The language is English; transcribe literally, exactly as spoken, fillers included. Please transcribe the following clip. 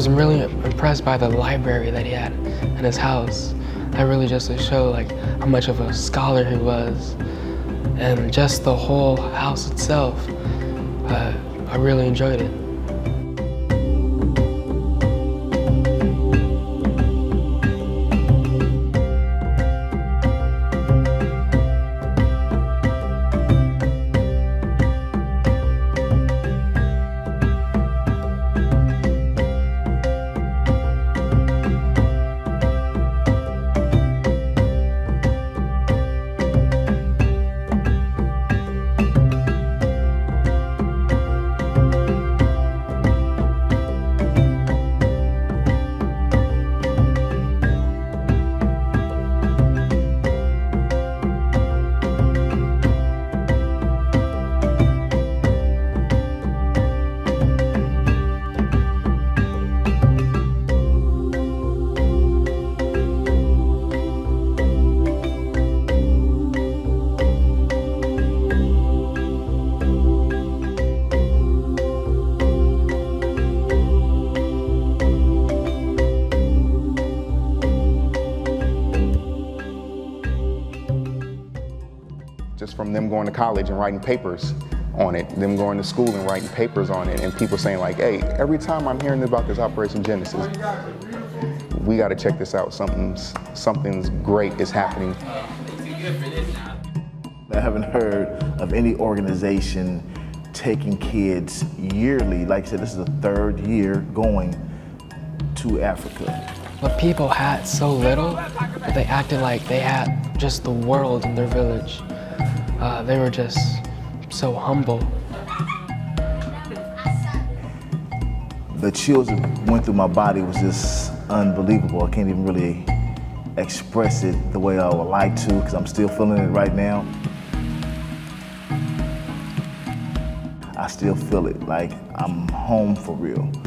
was really impressed by the library that he had in his house. That really just to show like how much of a scholar he was. And just the whole house itself, uh, I really enjoyed it. Just from them going to college and writing papers on it, them going to school and writing papers on it, and people saying like, hey, every time I'm hearing about this Operation Genesis, we got to check this out. Something's, something's great is happening. I haven't heard of any organization taking kids yearly. Like I said, this is the third year going to Africa. But people had so little, but they acted like they had just the world in their village. Uh, they were just so humble. The chills that went through my body was just unbelievable. I can't even really express it the way I would like to, because I'm still feeling it right now. I still feel it, like I'm home for real.